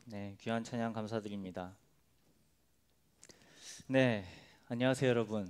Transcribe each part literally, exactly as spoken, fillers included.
네, 귀한 찬양 감사드립니다. 네, 안녕하세요 여러분.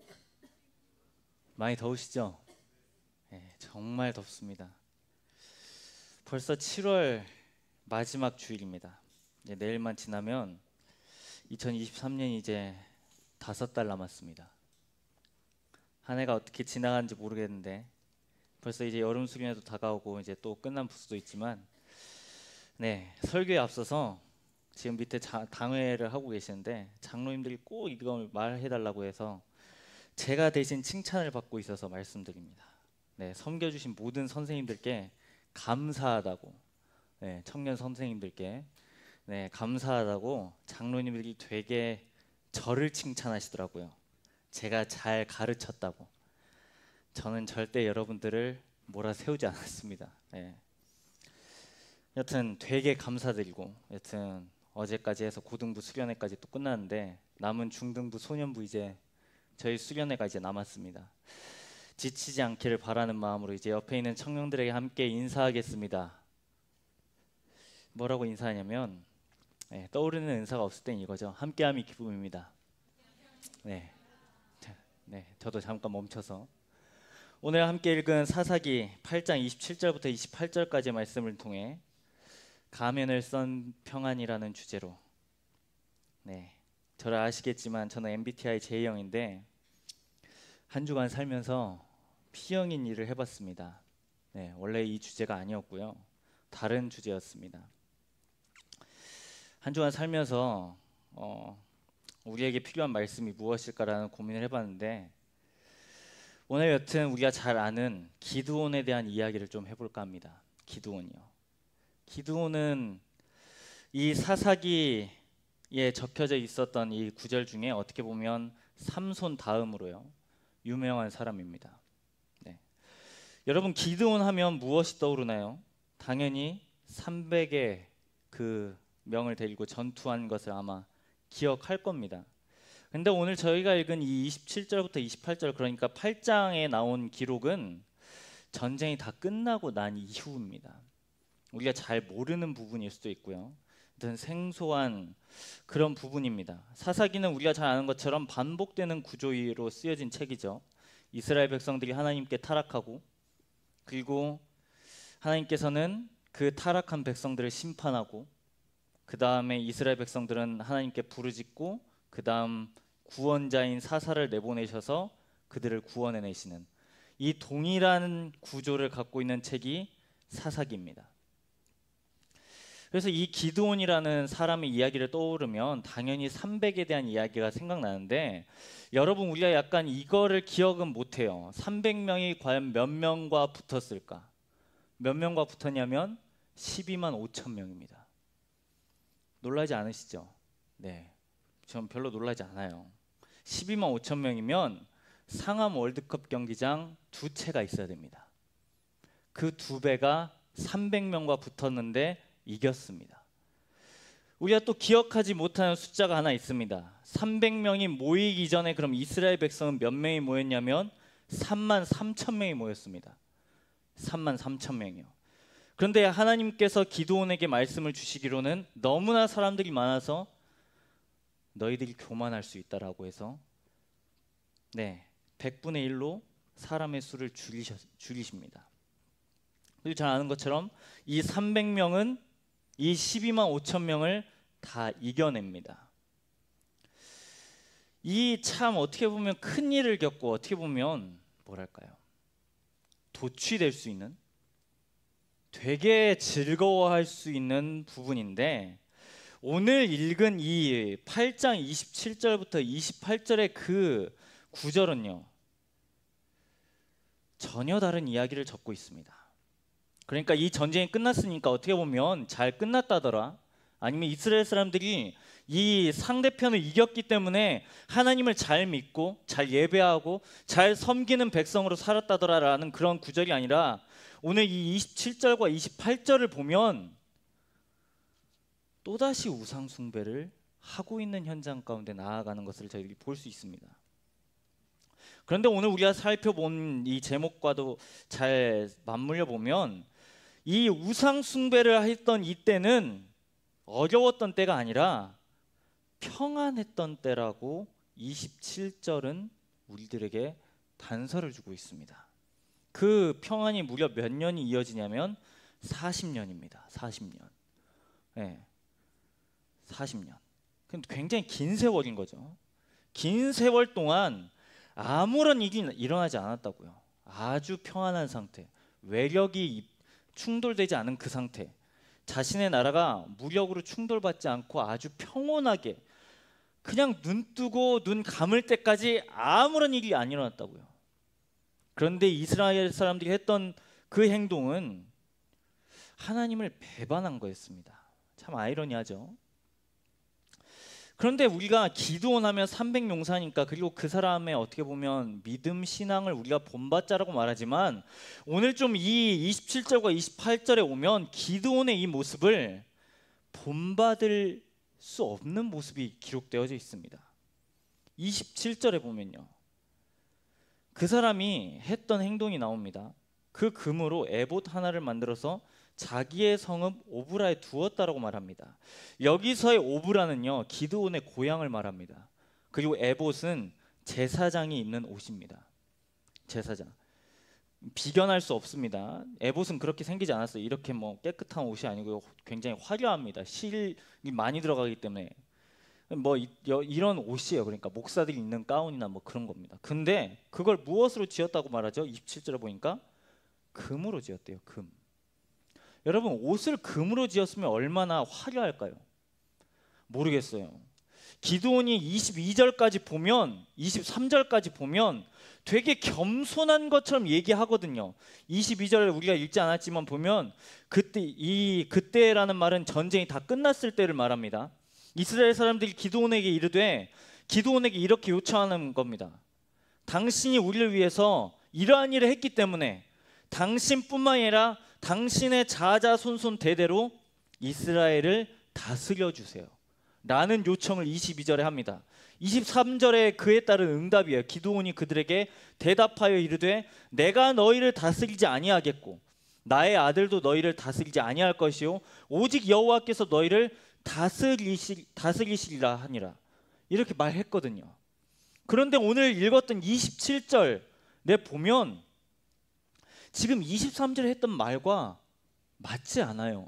많이 더우시죠? 네, 정말 덥습니다. 벌써 칠월 마지막 주일입니다. 이제 내일만 지나면 이천이십삼 년 이제 다섯 달 남았습니다. 한 해가 어떻게 지나가는지 모르겠는데 벌써 이제 여름 수련회도 다가오고 이제 또 끝난 부수도 있지만, 네, 설교에 앞서서 지금 밑에 자, 당회를 하고 계시는데 장로님들이 꼭 이걸 말해달라고 해서 제가 대신 칭찬을 받고 있어서 말씀드립니다. 네, 섬겨주신 모든 선생님들께 감사하다고, 네, 청년 선생님들께 네, 감사하다고 장로님들이 되게 저를 칭찬하시더라고요. 제가 잘 가르쳤다고. 저는 절대 여러분들을 몰아세우지 않았습니다. 네. 여튼 되게 감사드리고, 여튼 어제까지 해서 고등부 수련회까지 또 끝났는데 남은 중등부 소년부 이제 저희 수련회가 이제 남았습니다. 지치지 않기를 바라는 마음으로 이제 옆에 있는 청년들에게 함께 인사하겠습니다. 뭐라고 인사하냐면, 네, 떠오르는 은사가 없을 땐 이거죠. 함께함이 기쁨입니다. 네, 네, 저도 잠깐 멈춰서 오늘 함께 읽은 사사기 팔 장 이십칠 절부터 이십팔 절까지의 말씀을 통해 가면을 썬 평안이라는 주제로, 네, 저를 아시겠지만 저는 엠비티아이 제이형인데 한 주간 살면서 P형인 일을 해봤습니다. 네, 원래 이 주제가 아니었고요. 다른 주제였습니다. 한 주간 살면서 어, 우리에게 필요한 말씀이 무엇일까라는 고민을 해봤는데 오늘 여튼 우리가 잘 아는 기드온에 대한 이야기를 좀 해볼까 합니다. 기드온이요. 기드온은 이 사사기에 적혀져 있었던 이 구절 중에 어떻게 보면 삼손 다음으로요 유명한 사람입니다. 네. 여러분, 기드온 하면 무엇이 떠오르나요? 당연히 삼백의 그 명을 데리고 전투한 것을 아마 기억할 겁니다. 근데 오늘 저희가 읽은 이 이십칠 절부터 이십팔 절, 그러니까 팔 장에 나온 기록은 전쟁이 다 끝나고 난 이후입니다. 우리가 잘 모르는 부분일 수도 있고요. 어떤 생소한 그런 부분입니다. 사사기는 우리가 잘 아는 것처럼 반복되는 구조로 쓰여진 책이죠. 이스라엘 백성들이 하나님께 타락하고, 그리고 하나님께서는 그 타락한 백성들을 심판하고, 그 다음에 이스라엘 백성들은 하나님께 부르짖고, 그 다음 구원자인 사사를 내보내셔서 그들을 구원해내시는 이 동일한 구조를 갖고 있는 책이 사사기입니다. 그래서 이 기드온이라는 사람의 이야기를 떠오르면 당연히 삼백에 대한 이야기가 생각나는데, 여러분, 우리가 약간 이거를 기억은 못해요. 삼백 명이 과연 몇 명과 붙었을까? 몇 명과 붙었냐면 십이만 오천 명입니다. 놀라지 않으시죠? 네, 전 별로 놀라지 않아요. 십이만 오천 명이면 상암 월드컵 경기장 두 채가 있어야 됩니다. 그 두 배가 삼백 명과 붙었는데 이겼습니다. 우리가 또 기억하지 못하는 숫자가 하나 있습니다. 삼백 명이 모이기 전에 그럼 이스라엘 백성은 몇 명이 모였냐면 삼만 삼천 명이 모였습니다. 삼만 삼천 명이요. 그런데 하나님께서 기드온에게 말씀을 주시기로는 너무나 사람들이 많아서 너희들이 교만할 수 있다라고 해서 네, 백분의 일로 사람의 수를 줄이셨, 줄이십니다. 그리고 잘 아는 것처럼 이 삼백 명은 이 십이만 오천 명을 다 이겨냅니다. 이 참 어떻게 보면 큰 일을 겪고 어떻게 보면 뭐랄까요, 도취될 수 있는, 되게 즐거워할 수 있는 부분인데, 오늘 읽은 이 팔 장 이십칠 절부터 이십팔 절의 그 구절은요 전혀 다른 이야기를 적고 있습니다. 그러니까 이 전쟁이 끝났으니까 어떻게 보면 잘 끝났다더라, 아니면 이스라엘 사람들이 이 상대편을 이겼기 때문에 하나님을 잘 믿고 잘 예배하고 잘 섬기는 백성으로 살았다더라 라는 그런 구절이 아니라, 오늘 이 이십칠 절과 이십팔 절을 보면 또다시 우상 숭배를 하고 있는 현장 가운데 나아가는 것을 저희들이 볼 수 있습니다. 그런데 오늘 우리가 살펴본 이 제목과도 잘 맞물려 보면 이 우상 숭배를 했던 이때는 어려웠던 때가 아니라 평안했던 때라고 이십칠 절은 우리들에게 단서를 주고 있습니다. 그 평안이 무려 몇 년이 이어지냐면 사십 년입니다. 사십 년. 네. 사십 년. 굉장히 긴 세월인 거죠. 긴 세월 동안 아무런 일이 일어나지 않았다고요. 아주 평안한 상태, 외력이 충돌되지 않은 그 상태, 자신의 나라가 무력으로 충돌받지 않고 아주 평온하게 그냥 눈 뜨고 눈 감을 때까지 아무런 일이 안 일어났다고요. 그런데 이스라엘 사람들이 했던 그 행동은 하나님을 배반한 거였습니다. 참 아이러니하죠. 그런데 우리가 기드온 하면 삼백 용사니까, 그리고 그 사람의 어떻게 보면 믿음 신앙을 우리가 본받자라고 말하지만, 오늘 좀 이 이십칠 절과 이십팔 절에 오면 기드온의 이 모습을 본받을 수 없는 모습이 기록되어져 있습니다. 이십칠 절에 보면요, 그 사람이 했던 행동이 나옵니다. 그 금으로 에봇 하나를 만들어서 자기의 성읍 오브라에 두었다라고 말합니다. 여기서의 오브라는요, 기드온의 고향을 말합니다. 그리고 에봇은 제사장이 입는 옷입니다. 제사장. 비견할 수 없습니다. 에봇은 그렇게 생기지 않았어요. 이렇게 뭐 깨끗한 옷이 아니고요, 굉장히 화려합니다. 실이 많이 들어가기 때문에 뭐 이, 이런 옷이에요. 그러니까 목사들이 입는 가운이나 뭐 그런 겁니다. 근데 그걸 무엇으로 지었다고 말하죠? 이십칠 절에 보니까 금으로 지었대요. 금. 여러분, 옷을 금으로 지었으면 얼마나 화려할까요? 모르겠어요. 기드온이 이십이 절까지 보면, 이십삼 절까지 보면 되게 겸손한 것처럼 얘기하거든요. 이십이 절 우리가 읽지 않았지만 보면 그때, 이 그때라는 말은 전쟁이 다 끝났을 때를 말합니다. 이스라엘 사람들이 기드온에게 이르되, 기드온에게 이렇게 요청하는 겁니다. 당신이 우리를 위해서 이러한 일을 했기 때문에 당신뿐만 아니라 당신의 자자손손 대대로 이스라엘을 다스려 주세요 라는 요청을 이십이 절에 합니다. 이십삼 절에 그에 따른 응답이에요. 기드온이 그들에게 대답하여 이르되, 내가 너희를 다스리지 아니하겠고 나의 아들도 너희를 다스리지 아니할 것이요 오직 여호와께서 너희를 다스리시, 다스리시리라 하니라. 이렇게 말했거든요. 그런데 오늘 읽었던 이십칠 절에 보면 지금 이십삼 절에 했던 말과 맞지 않아요.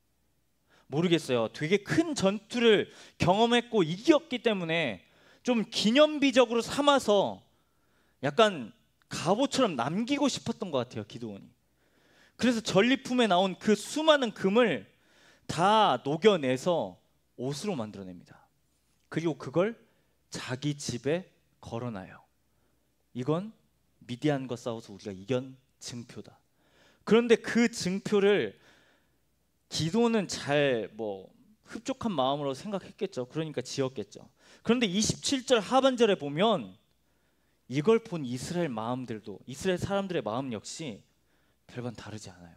모르겠어요. 되게 큰 전투를 경험했고 이겼기 때문에 좀 기념비적으로 삼아서 약간 갑옷처럼 남기고 싶었던 것 같아요, 기드온이. 그래서 전리품에 나온 그 수많은 금을 다 녹여내서 옷으로 만들어냅니다. 그리고 그걸 자기 집에 걸어놔요. 이건 미디안과 싸워서 우리가 이긴 증표다. 그런데 그 증표를 기드온은 잘 뭐 흡족한 마음으로 생각했겠죠. 그러니까 지었겠죠. 그런데 이십칠 절 하반절에 보면 이걸 본 이스라엘 마음들도, 이스라엘 사람들의 마음 역시 별반 다르지 않아요.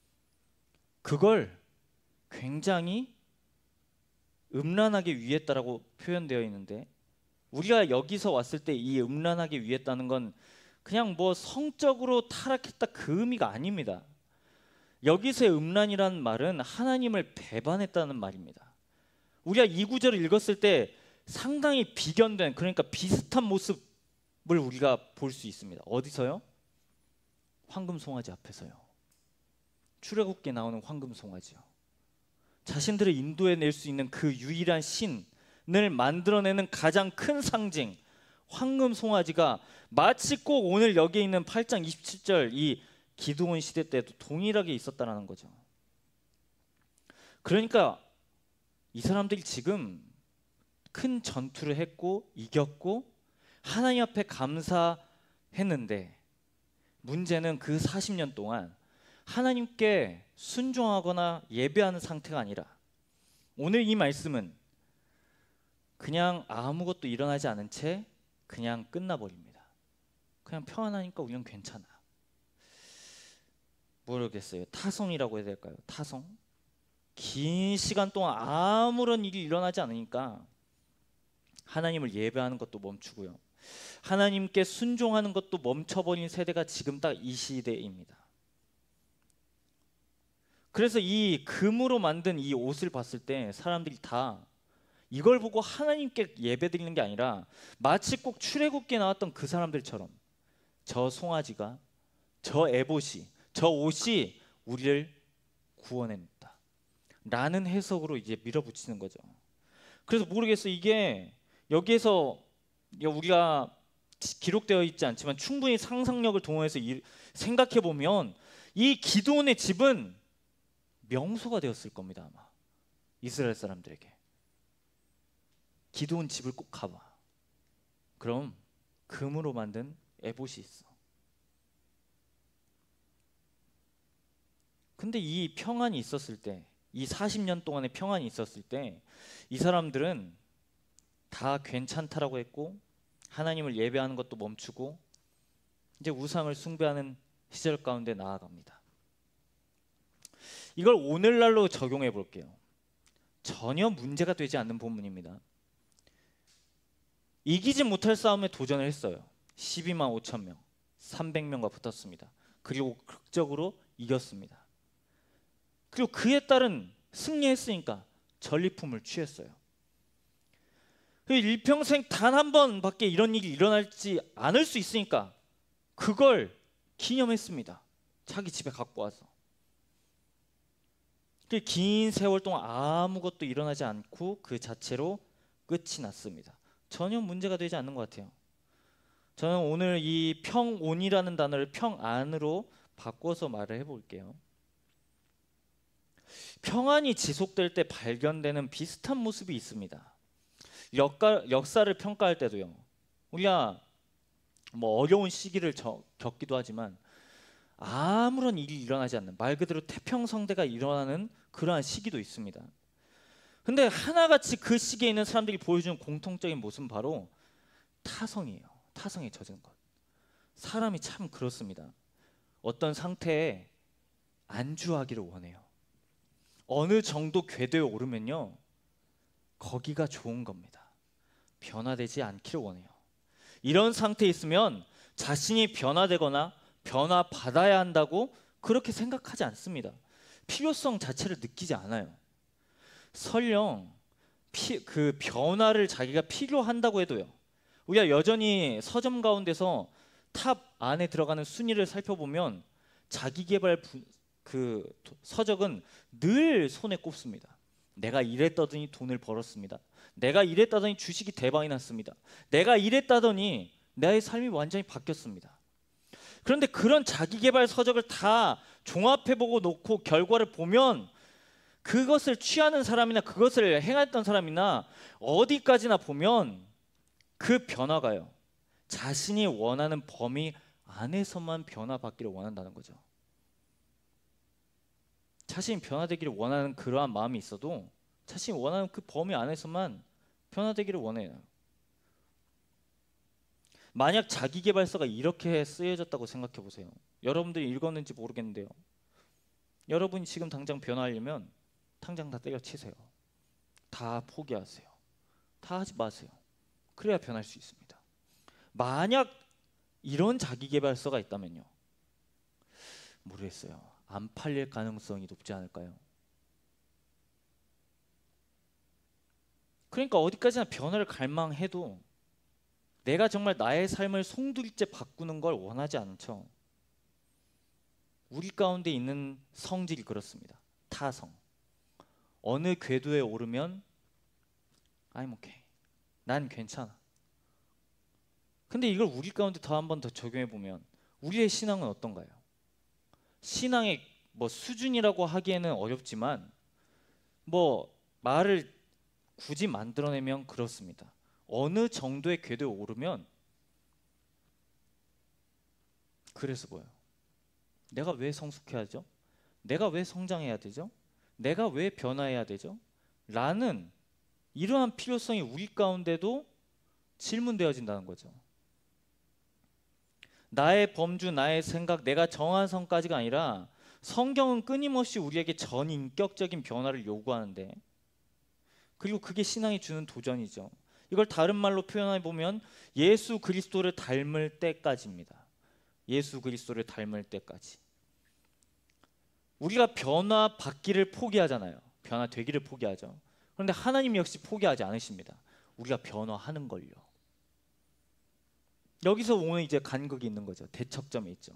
그걸 굉장히 음란하게 위했다라고 표현되어 있는데, 우리가 여기서 왔을 때 이 음란하게 위했다는 건 그냥 뭐 성적으로 타락했다 그 의미가 아닙니다. 여기서의 음란이라는 말은 하나님을 배반했다는 말입니다. 우리가 이 구절을 읽었을 때 상당히 비견된, 그러니까 비슷한 모습을 우리가 볼 수 있습니다. 어디서요? 황금송아지 앞에서요. 출애굽기에 나오는 황금송아지요. 자신들을 인도해낼 수 있는 그 유일한 신을 만들어내는 가장 큰 상징, 황금송아지가 마치 꼭 오늘 여기에 있는 팔 장 이십칠 절 이 기드온 시대 때도 동일하게 있었다는 거죠. 그러니까 이 사람들이 지금 큰 전투를 했고 이겼고 하나님 앞에 감사했는데, 문제는 그 사십 년 동안 하나님께 순종하거나 예배하는 상태가 아니라, 오늘 이 말씀은 그냥 아무것도 일어나지 않은 채 그냥 끝나버립니다. 그냥 평안하니까 우리는 괜찮아. 모르겠어요. 타성이라고 해야 될까요? 타성? 긴 시간 동안 아무런 일이 일어나지 않으니까 하나님을 예배하는 것도 멈추고요, 하나님께 순종하는 것도 멈춰버린 세대가 지금 딱 이 시대입니다. 그래서 이 금으로 만든 이 옷을 봤을 때 사람들이 다 이걸 보고 하나님께 예배드리는 게 아니라 마치 꼭 출애굽기에 나왔던 그 사람들처럼 저 송아지가, 저 에봇이, 저 옷이 우리를 구원해냈다 라는 해석으로 이제 밀어붙이는 거죠. 그래서 모르겠어요. 이게 여기에서 우리가 기록되어 있지 않지만 충분히 상상력을 동원해서 생각해 보면 이 기드온의 집은 명소가 되었을 겁니다. 아마 이스라엘 사람들에게 기드온 집을 꼭 가봐. 그럼 금으로 만든 에봇이 있어. 근데 이 평안이 있었을 때, 이 사십 년 동안의 평안이 있었을 때 이 사람들은 다 괜찮다라고 했고 하나님을 예배하는 것도 멈추고 이제 우상을 숭배하는 시절 가운데 나아갑니다. 이걸 오늘날로 적용해 볼게요. 전혀 문제가 되지 않는 본문입니다. 이기지 못할 싸움에 도전을 했어요. 십이만 오천 명, 삼백 명과 붙었습니다. 그리고 극적으로 이겼습니다. 그리고 그에 따른 승리했으니까 전리품을 취했어요. 일평생 단 한 번밖에 이런 일이 일어날지 않을 수 있으니까 그걸 기념했습니다. 자기 집에 갖고 와서. 긴 세월 동안 아무것도 일어나지 않고 그 자체로 끝이 났습니다. 전혀 문제가 되지 않는 것 같아요. 저는 오늘 이 평온이라는 단어를 평안으로 바꿔서 말을 해볼게요. 평안이 지속될 때 발견되는 비슷한 모습이 있습니다. 역가, 역사를 평가할 때도요. 우리가 뭐 어려운 시기를 저, 겪기도 하지만 아무런 일이 일어나지 않는 말 그대로 태평성대가 일어나는 그러한 시기도 있습니다. 근데 하나같이 그 시기에 있는 사람들이 보여주는 공통적인 모습은 바로 타성이에요. 타성에 젖은 것. 사람이 참 그렇습니다. 어떤 상태에 안주하기를 원해요. 어느 정도 궤도에 오르면요 거기가 좋은 겁니다. 변화되지 않기를 원해요. 이런 상태에 있으면 자신이 변화되거나 변화받아야 한다고 그렇게 생각하지 않습니다. 필요성 자체를 느끼지 않아요. 설령 피, 그 변화를 자기가 필요한다고 해도요 우리가 여전히 서점 가운데서 탑 안에 들어가는 순위를 살펴보면 자기계발 부, 그 서적은 늘 손에 꼽습니다. 내가 이랬다더니 돈을 벌었습니다. 내가 이랬다더니 주식이 대박이 났습니다. 내가 이랬다더니 나의 삶이 완전히 바뀌었습니다. 그런데 그런 자기계발 서적을 다 종합해보고 놓고 결과를 보면 그것을 취하는 사람이나 그것을 행했던 사람이나 어디까지나 보면 그 변화가요 자신이 원하는 범위 안에서만 변화받기를 원한다는 거죠. 자신이 변화되기를 원하는 그러한 마음이 있어도 자신이 원하는 그 범위 안에서만 변화되기를 원해요. 만약 자기계발서가 이렇게 쓰여졌다고 생각해 보세요. 여러분들이 읽었는지 모르겠는데요. 여러분이 지금 당장 변화하려면 당장 다 때려치세요. 다 포기하세요. 다 하지 마세요. 그래야 변할 수 있습니다. 만약 이런 자기계발서가 있다면요. 모르겠어요. 안 팔릴 가능성이 높지 않을까요? 그러니까 어디까지나 변화를 갈망해도 내가 정말 나의 삶을 송두리째 바꾸는 걸 원하지 않죠. 우리 가운데 있는 성질이 그렇습니다. 타성. 어느 궤도에 오르면 I'm okay. 난 괜찮아. 근데 이걸 우리 가운데 더 한 번 더 적용해 보면 우리의 신앙은 어떤가요? 신앙의 뭐 수준이라고 하기에는 어렵지만 뭐 말을 굳이 만들어내면 그렇습니다. 어느 정도의 궤도에 오르면 그래서 뭐예요? 내가 왜 성숙해야죠? 내가 왜 성장해야 되죠? 내가 왜 변화해야 되죠? 라는 이러한 필요성이 우리 가운데도 질문되어진다는 거죠. 나의 범주, 나의 생각, 내가 정한 선까지가 아니라 성경은 끊임없이 우리에게 전인격적인 변화를 요구하는데 그리고 그게 신앙이 주는 도전이죠. 이걸 다른 말로 표현해 보면 예수 그리스도를 닮을 때까지입니다. 예수 그리스도를 닮을 때까지. 우리가 변화받기를 포기하잖아요. 변화되기를 포기하죠. 그런데 하나님 역시 포기하지 않으십니다. 우리가 변화하는 걸요. 여기서 오늘 이제 간극이 있는 거죠. 대척점이 있죠.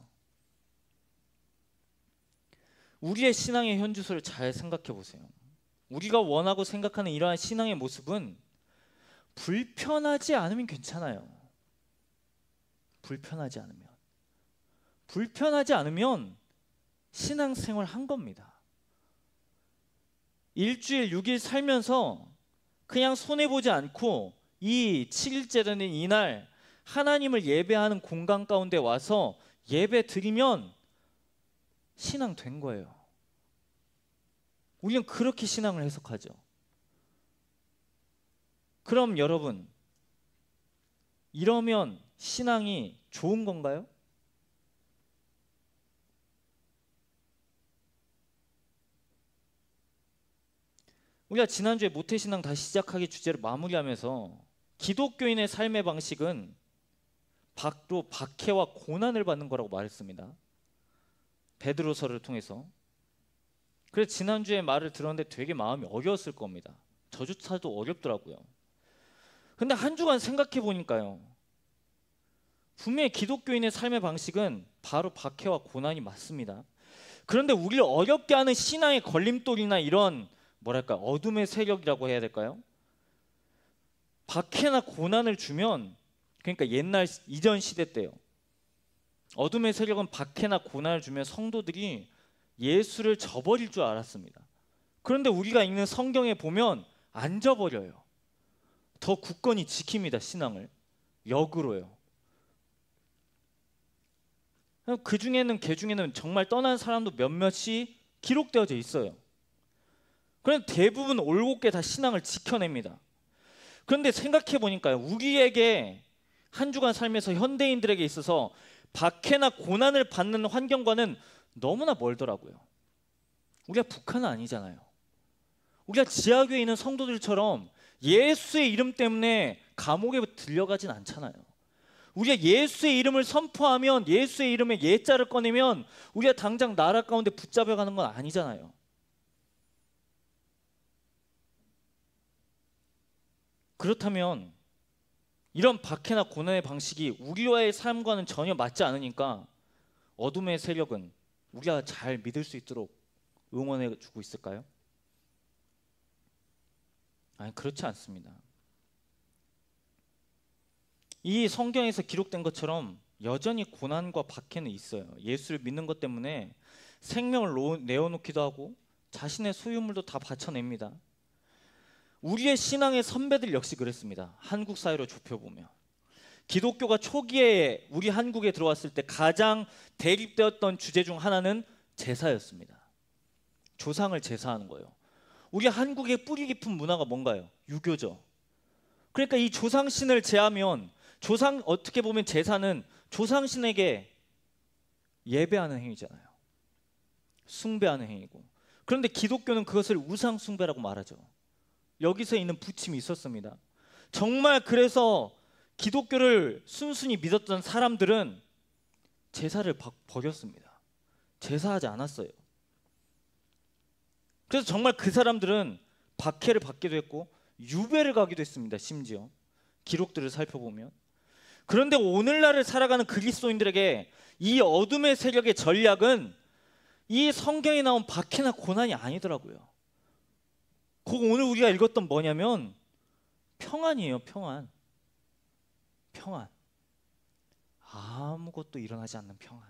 우리의 신앙의 현주소를 잘 생각해 보세요. 우리가 원하고 생각하는 이러한 신앙의 모습은 불편하지 않으면 괜찮아요. 불편하지 않으면. 불편하지 않으면 신앙생활 한 겁니다. 일주일 육 일 살면서 그냥 손해보지 않고 이 칠 일째 되는 이날 하나님을 예배하는 공간 가운데 와서 예배 드리면 신앙 된 거예요. 우리는 그렇게 신앙을 해석하죠. 그럼 여러분, 이러면 신앙이 좋은 건가요? 우리가 지난주에 모태신앙 다시 시작하기 주제를 마무리하면서 기독교인의 삶의 방식은 박도 박해와 고난을 받는 거라고 말했습니다. 베드로서를 통해서. 그래서 지난주에 말을 들었는데 되게 마음이 어려웠을 겁니다. 저조차도 어렵더라고요. 근데 한 주간 생각해 보니까요, 분명히 기독교인의 삶의 방식은 바로 박해와 고난이 맞습니다. 그런데 우리를 어렵게 하는 신앙의 걸림돌이나 이런 뭐랄까 어둠의 세력이라고 해야 될까요? 박해나 고난을 주면, 그러니까 옛날 이전 시대 때요, 어둠의 세력은 박해나 고난을 주면 성도들이 예수를 저버릴 줄 알았습니다. 그런데 우리가 읽는 성경에 보면 안 저버려요. 더 굳건히 지킵니다. 신앙을 역으로요. 그 중에는 개 중에는 정말 떠난 사람도 몇몇이 기록되어져 있어요. 그런데 대부분 올곧게 다 신앙을 지켜냅니다. 그런데 생각해 보니까요, 우리에게 한 주간 살면서 현대인들에게 있어서 박해나 고난을 받는 환경과는 너무나 멀더라고요. 우리가 북한은 아니잖아요. 우리가 지하교에 있는 성도들처럼 예수의 이름 때문에 감옥에 들려가진 않잖아요. 우리가 예수의 이름을 선포하면, 예수의 이름의 예자를 꺼내면 우리가 당장 나라 가운데 붙잡혀가는 건 아니잖아요. 그렇다면 이런 박해나 고난의 방식이 우리와의 삶과는 전혀 맞지 않으니까 어둠의 세력은 우리가 잘 믿을 수 있도록 응원해 주고 있을까요? 아니, 그렇지 않습니다. 이 성경에서 기록된 것처럼 여전히 고난과 박해는 있어요. 예수를 믿는 것 때문에 생명을 내어놓기도 하고 자신의 소유물도 다 바쳐냅니다. 우리의 신앙의 선배들 역시 그랬습니다. 한국 사회로 좁혀보면 기독교가 초기에 우리 한국에 들어왔을 때 가장 대립되었던 주제 중 하나는 제사였습니다. 조상을 제사하는 거예요. 우리 한국의 뿌리 깊은 문화가 뭔가요? 유교죠. 그러니까 이 조상신을 제하면, 조상, 어떻게 보면 제사는 조상신에게 예배하는 행위잖아요. 숭배하는 행위고. 그런데 기독교는 그것을 우상 숭배라고 말하죠. 여기서 있는 부침이 있었습니다. 정말 그래서 기독교를 순순히 믿었던 사람들은 제사를 버렸습니다. 제사하지 않았어요. 그래서 정말 그 사람들은 박해를 받기도 했고 유배를 가기도 했습니다. 심지어 기록들을 살펴보면. 그런데 오늘날을 살아가는 그리스도인들에게 이 어둠의 세력의 전략은 이 성경에 나온 박해나 고난이 아니더라고요. 그 오늘 우리가 읽었던 뭐냐면 평안이에요. 평안. 평안. 아무것도 일어나지 않는 평안.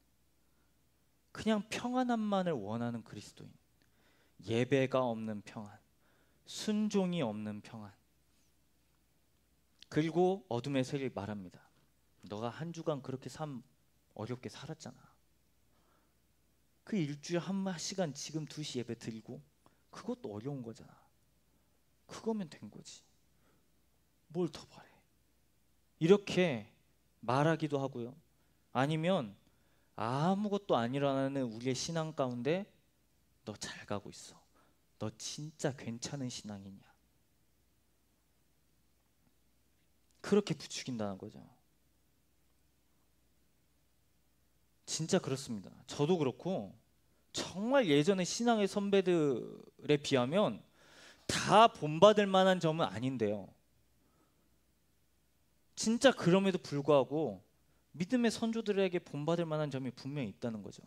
그냥 평안함만을 원하는 그리스도인. 예배가 없는 평안. 순종이 없는 평안. 그리고 어둠의 세력이 말합니다. 너가 한 주간 그렇게 삶 어렵게 살았잖아. 그 일주일 한 시간 지금 두 시 예배 드리고 그것도 어려운 거잖아. 그거면 된 거지. 뭘 더 바래. 이렇게 말하기도 하고요. 아니면 아무것도 안 일어나는 우리의 신앙 가운데 너 잘 가고 있어. 너 진짜 괜찮은 신앙이냐. 그렇게 부추긴다는 거죠. 진짜 그렇습니다. 저도 그렇고 정말 예전의 신앙의 선배들에 비하면 다 본받을 만한 점은 아닌데요. 진짜 그럼에도 불구하고 믿음의 선조들에게 본받을 만한 점이 분명히 있다는 거죠.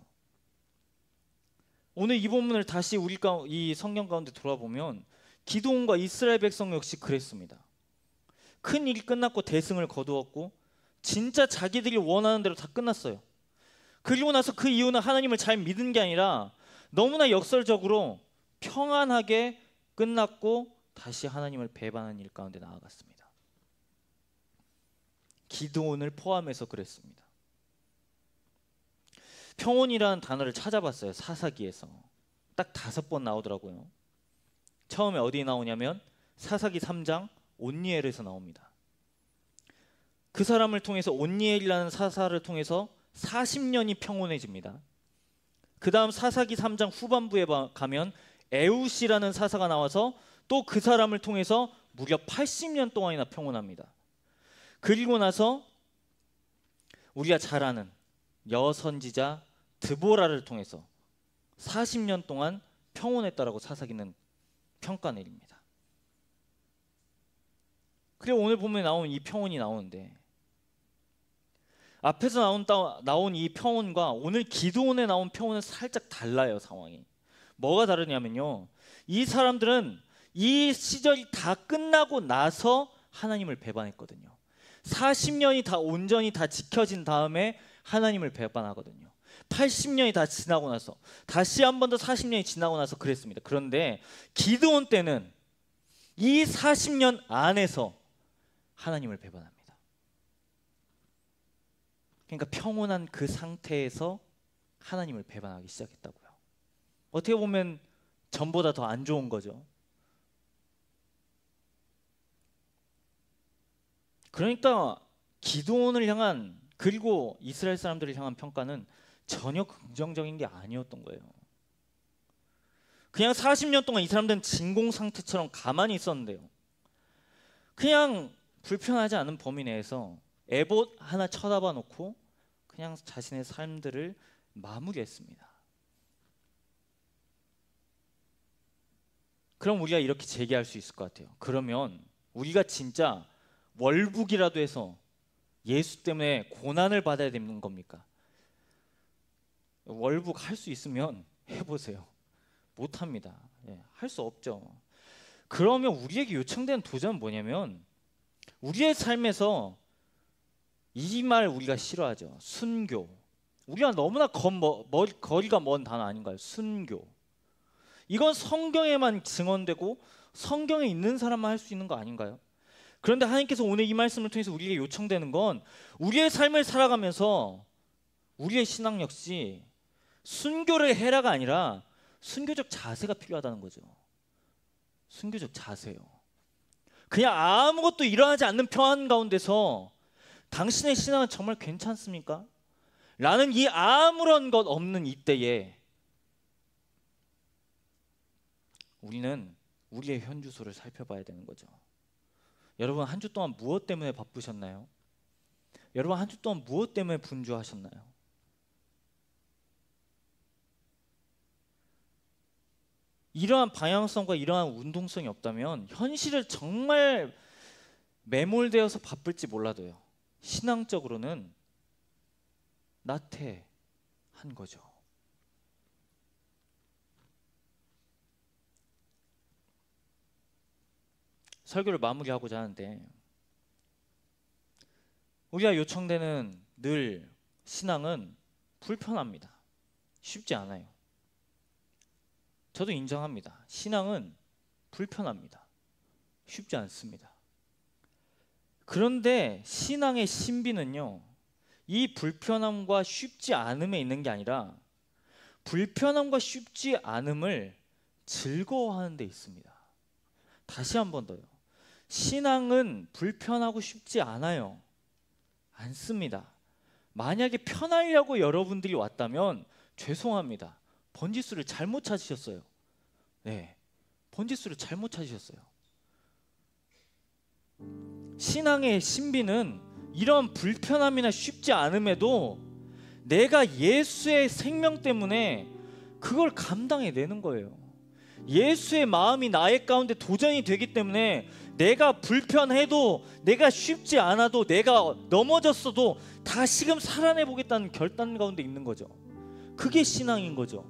오늘 이 본문을 다시 우리가 이 성경 가운데 돌아보면 기드온과 이스라엘 백성 역시 그랬습니다. 큰 일이 끝났고 대승을 거두었고 진짜 자기들이 원하는 대로 다 끝났어요. 그리고 나서 그 이유는 하나님을 잘 믿은 게 아니라 너무나 역설적으로 평안하게 끝났고 다시 하나님을 배반하는 일 가운데 나아갔습니다. 기드온을 포함해서 그랬습니다. 평온이라는 단어를 찾아봤어요. 사사기에서 딱 다섯 번 나오더라고요. 처음에 어디 나오냐면 사사기 삼 장 온니엘에서 나옵니다. 그 사람을 통해서 온니엘이라는 사사를 통해서 사십 년이 평온해집니다. 그 다음 사사기 삼 장 후반부에 가면 에웃이라는 사사가 나와서 또 그 사람을 통해서 무려 팔십 년 동안이나 평온합니다. 그리고 나서 우리가 잘 아는 여선지자 드보라를 통해서 사십 년 동안 평온했다라고 사사기는 평가 내립니다. 그리고 오늘 보면 나온 이 평온이 나오는데 앞에서 나온, 나온 이 평온과 오늘 기드온에 나온 평온은 살짝 달라요. 상황이 뭐가 다르냐면요, 이 사람들은 이 시절이 다 끝나고 나서 하나님을 배반했거든요. 사십 년이 다 온전히 다 지켜진 다음에 하나님을 배반하거든요. 팔십 년이 다 지나고 나서 다시 한 번 더 사십 년이 지나고 나서 그랬습니다. 그런데 기드온 때는 이 사십 년 안에서 하나님을 배반합니다. 그러니까 평온한 그 상태에서 하나님을 배반하기 시작했다고요. 어떻게 보면 전보다 더 안 좋은 거죠. 그러니까 기드온을 향한 그리고 이스라엘 사람들을 향한 평가는 전혀 긍정적인 게 아니었던 거예요. 그냥 사십 년 동안 이 사람들은 진공 상태처럼 가만히 있었는데요, 그냥 불편하지 않은 범위 내에서 에봇 하나 쳐다봐 놓고 그냥 자신의 삶들을 마무리했습니다. 그럼 우리가 이렇게 제기할 수 있을 것 같아요. 그러면 우리가 진짜 월북이라도 해서 예수 때문에 고난을 받아야 되는 겁니까? 월북 할 수 있으면 해보세요. 못합니다. 예, 할 수 없죠. 그러면 우리에게 요청되는 도전은 뭐냐면 우리의 삶에서 이 말 우리가 싫어하죠. 순교. 우리가 너무나 거, 뭐, 머리, 거리가 먼 단어 아닌가요? 순교. 이건 성경에만 증언되고 성경에 있는 사람만 할 수 있는 거 아닌가요? 그런데 하나님께서 오늘 이 말씀을 통해서 우리에게 요청되는 건 우리의 삶을 살아가면서 우리의 신앙 역시 순교를 해라가 아니라 순교적 자세가 필요하다는 거죠. 순교적 자세요. 그냥 아무것도 일어나지 않는 평안 가운데서 당신의 신앙은 정말 괜찮습니까? 라는 이 아무런 것 없는 이때에 우리는 우리의 현주소를 살펴봐야 되는 거죠. 여러분, 한 주 동안 무엇 때문에 바쁘셨나요? 여러분, 한 주 동안 무엇 때문에 분주하셨나요? 이러한 방향성과 이러한 운동성이 없다면 현실을 정말 매몰되어서 바쁠지 몰라도요, 신앙적으로는 나태한 거죠. 설교를 마무리하고자 하는데 우리가 요청되는 늘 신앙은 불편합니다. 쉽지 않아요. 저도 인정합니다. 신앙은 불편합니다. 쉽지 않습니다. 그런데 신앙의 신비는요, 이 불편함과 쉽지 않음에 있는 게 아니라 불편함과 쉽지 않음을 즐거워하는 데 있습니다. 다시 한 번 더요. 신앙은 불편하고 쉽지 않아요. 않습니다. 만약에 편하려고 여러분들이 왔다면 죄송합니다. 번지수를 잘못 찾으셨어요. 네, 번지수를 잘못 찾으셨어요. 신앙의 신비는 이런 불편함이나 쉽지 않음에도 내가 예수의 생명 때문에 그걸 감당해내는 거예요. 예수의 마음이 나의 가운데 도전이 되기 때문에 내가 불편해도, 내가 쉽지 않아도, 내가 넘어졌어도 다시금 살아내보겠다는 결단 가운데 있는 거죠. 그게 신앙인 거죠.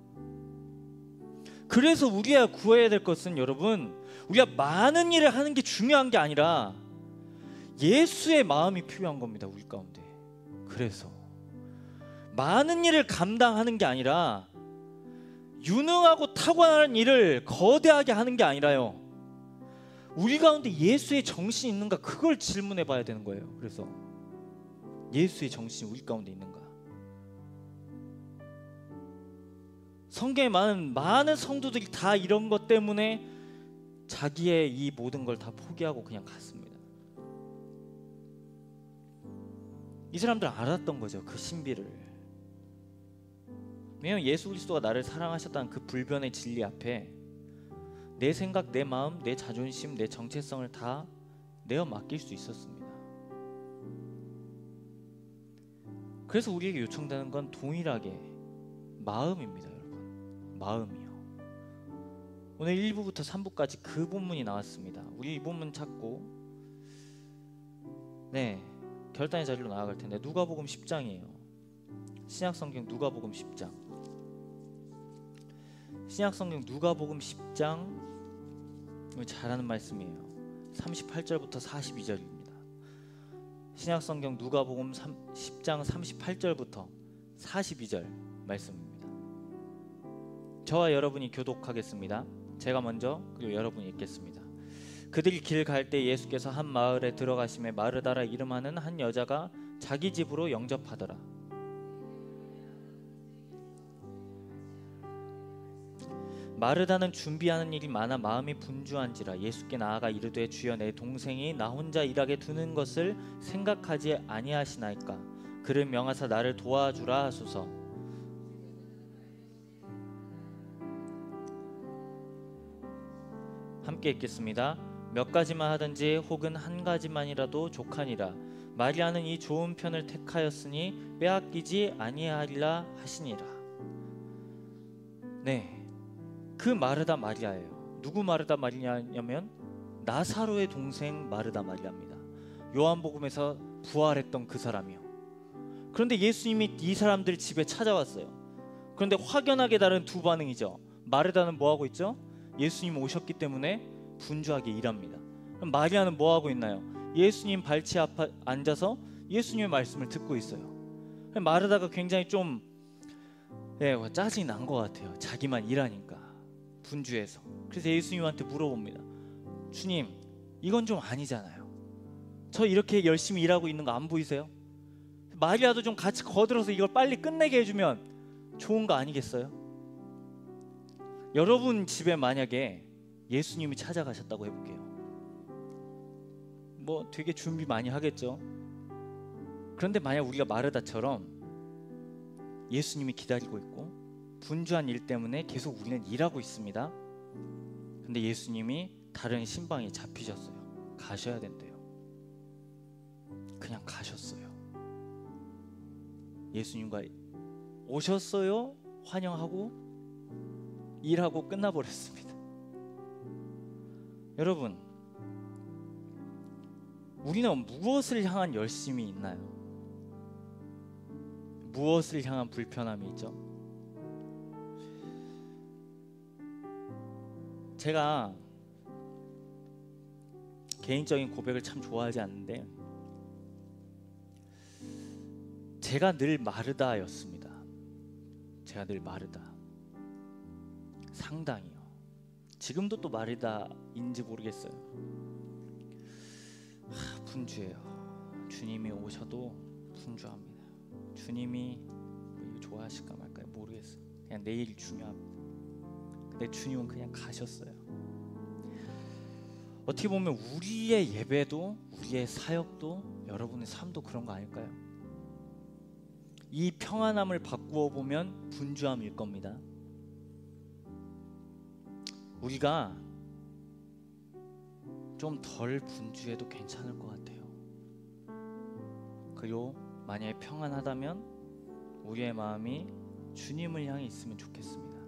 그래서 우리가 구해야 될 것은, 여러분, 우리가 많은 일을 하는 게 중요한 게 아니라 예수의 마음이 필요한 겁니다, 우리 가운데. 그래서 많은 일을 감당하는 게 아니라, 유능하고 탁월한 일을 거대하게 하는 게 아니라요, 우리 가운데 예수의 정신이 있는가, 그걸 질문해 봐야 되는 거예요. 그래서 예수의 정신이 우리 가운데 있는가. 성경에 많은 많은 성도들이 다 이런 것 때문에 자기의 이 모든 걸 다 포기하고 그냥 갔습니다. 이 사람들 알았던 거죠, 그 신비를. 왜냐하면 예수 그리스도가 나를 사랑하셨다는 그 불변의 진리 앞에 내 생각, 내 마음, 내 자존심, 내 정체성을 다 내어 맡길 수 있었습니다. 그래서 우리에게 요청되는 건 동일하게 마음입니다, 여러분. 마음이요. 오늘 일 부부터 삼 부까지 그 본문이 나왔습니다. 우리 이 본문 찾고 네 결단의 자리로 나아갈 텐데, 누가복음 십 장이에요. 신약성경 누가복음 십 장. 신약성경 누가복음 십 장, 잘하는 말씀이에요. 삼십팔 절부터 사십이 절입니다. 신약성경 누가복음 십 장 삼십팔 절부터 사십이 절 말씀입니다. 저와 여러분이 교독하겠습니다. 제가 먼저, 그리고 여러분이 읽겠습니다. 그들이 길 갈 때 예수께서 한 마을에 들어가심에 마르다라 이름하는 한 여자가 자기 집으로 영접하더라. 마르다는 준비하는 일이 많아 마음이 분주한지라 예수께 나아가 이르되, 주여, 내 동생이 나 혼자 일하게 두는 것을 생각하지 아니하시나이까. 그를 명하사 나를 도와주라 하소서. 함께 읽겠습니다. 몇 가지만 하든지 혹은 한 가지만이라도 족하니라. 마리아는 이 좋은 편을 택하였으니 빼앗기지 아니하리라 하시니라. 네, 그 마르다 마리아예요. 누구 마르다 마리아냐면 나사로의 동생 마르다 마리아입니다. 요한복음에서 부활했던 그 사람이요. 그런데 예수님이 이 사람들 집에 찾아왔어요. 그런데 확연하게 다른 두 반응이죠. 마르다는 뭐 하고 있죠? 예수님 오셨기 때문에 분주하게 일합니다. 그럼 마리아는 뭐 하고 있나요? 예수님 발치 앞에 앉아서 예수님의 말씀을 듣고 있어요. 마르다가 굉장히 좀 예, 짜증이 난 것 같아요. 자기만 일하니까 분주해서. 그래서 예수님한테 물어봅니다. 주님, 이건 좀 아니잖아요. 저 이렇게 열심히 일하고 있는 거 안 보이세요? 마리아도 좀 같이 거들어서 이걸 빨리 끝내게 해주면 좋은 거 아니겠어요? 여러분 집에 만약에 예수님이 찾아가셨다고 해볼게요. 뭐 되게 준비 많이 하겠죠. 그런데 만약 우리가 마르다처럼 예수님이 기다리고 있고 분주한 일 때문에 계속 우리는 일하고 있습니다. 근데 예수님이 다른 신방에 잡히셨어요. 가셔야 된대요. 그냥 가셨어요. 예수님과 오셨어요. 환영하고 일하고 끝나버렸습니다. 여러분, 우리는 무엇을 향한 열심이 있나요? 무엇을 향한 불편함이 있죠? 제가 개인적인 고백을 참 좋아하지 않는데, 제가 늘 마르다였습니다. 제가 늘 마르다. 상당히요. 지금도 또 마르다인지 모르겠어요. 하, 분주해요. 주님이 오셔도 분주합니다. 주님이 좋아하실까 말까 모르겠어요. 그냥 내일이 중요합니다. 근데 주님은 그냥 가셨어요. 어떻게 보면 우리의 예배도, 우리의 사역도, 여러분의 삶도 그런 거 아닐까요? 이 평안함을 바꾸어 보면 분주함일 겁니다. 우리가 좀 덜 분주해도 괜찮을 것 같아요. 그리고 만약에 평안하다면 우리의 마음이 주님을 향해 있으면 좋겠습니다.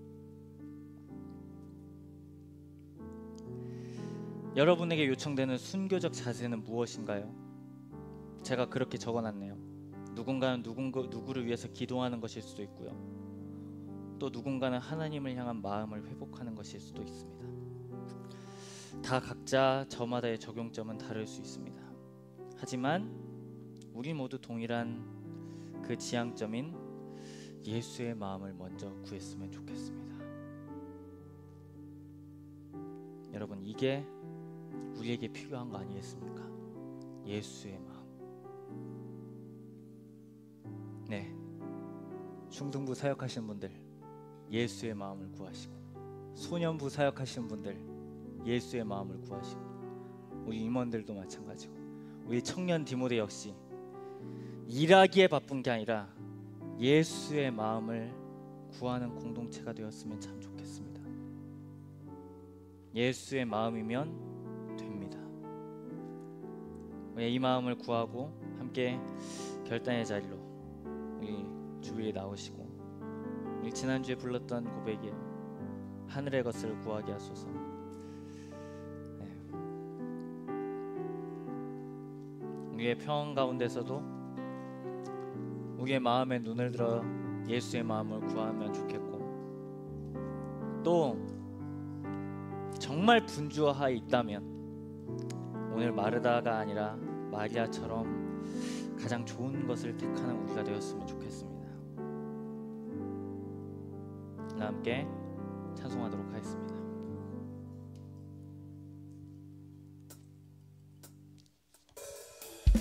여러분에게 요청되는 순교적 자세는 무엇인가요? 제가 그렇게 적어놨네요. 누군가는 누군가, 누구를 위해서 기도하는 것일 수도 있고요. 또 누군가는 하나님을 향한 마음을 회복하는 것일 수도 있습니다. 다 각자 저마다의 적용점은 다를 수 있습니다. 하지만 우리 모두 동일한 그 지향점인 예수의 마음을 먼저 구했으면 좋겠습니다. 여러분, 이게 우리에게 필요한 거 아니겠습니까? 예수의 마음. 네, 중등부 사역하시는 분들 예수의 마음을 구하시고, 소년부 사역하시는 분들 예수의 마음을 구하시고, 우리 임원들도 마찬가지고, 우리 청년 디모데 역시 일하기에 바쁜 게 아니라 예수의 마음을 구하는 공동체가 되었으면 참 좋겠습니다. 예수의 마음이면 됩니다. 이 마음을 구하고 함께 결단의 자리로 우리 주일에 나오시고, 우리 지난주에 불렀던 고백이에요. 하늘의 것을 구하게 하소서. 네. 우리의 평안 가운데서도 우리의 마음에 눈을 들어 예수의 마음을 구하면 좋겠고, 또 정말 분주하에 있다면 오늘 마르다가 아니라 마리아처럼 가장 좋은 것을 택하는 우리가 되었으면 좋겠습니다. 함께 찬송하도록 하겠습니다.